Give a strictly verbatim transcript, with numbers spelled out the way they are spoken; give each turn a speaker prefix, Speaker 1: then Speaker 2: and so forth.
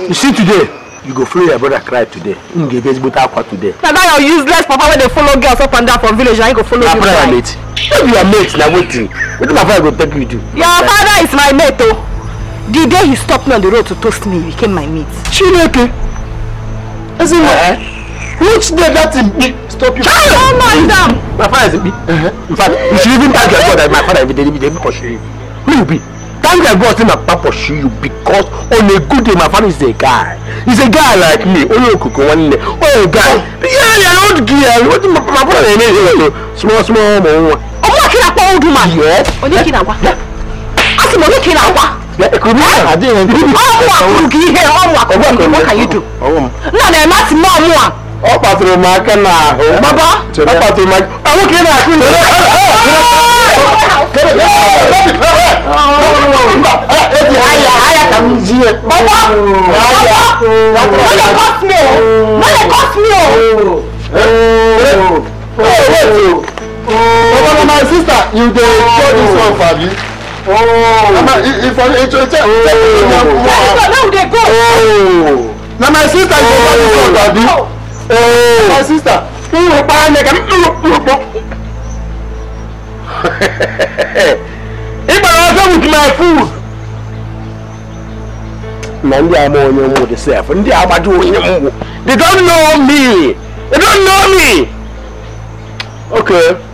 Speaker 1: You see today, you go follow your brother cry today. You go get better aqua today.
Speaker 2: Now that your useless papa when they follow girls up and down from village, I go follow you cry.
Speaker 1: Mate. If you are mate, now waiting. What do my father go take you to?
Speaker 2: Your father is my mate, oh. The day he stopped me on the road to toast me, he became my mate.
Speaker 1: Chineke. As in what? Which day that thing stop you?
Speaker 2: Oh my God!
Speaker 1: My father is me. In fact, you should even thank your God that my father every day every day pursue you. Who you be? Thank your God that my papa pursue you because on a good day my father is a guy. He's a guy like me. Oh no, Coco one day. Oh guy. Yeah, yeah, old girl. What my my brother is? Small, small, small.
Speaker 2: Oh my God, old woman.
Speaker 1: Yes.
Speaker 2: Oh, you can't walk. I said, you can't walk.
Speaker 1: Yeah, it could be. I didn't.
Speaker 2: Oh, you here? Oh, what can you do?
Speaker 1: Oh,
Speaker 2: no, they're not more.
Speaker 1: Oh, Patrick Macana. Baba. Patrick Mac. I'm okay now. My sister, you do this one for me. Oh, if I now they go. Oh, now my sister, you do this one for me. Oh, my sister. If I was with my food, Mandy, I'm on your mood yourself, and they are doing your They don't know me. They don't know me. Okay.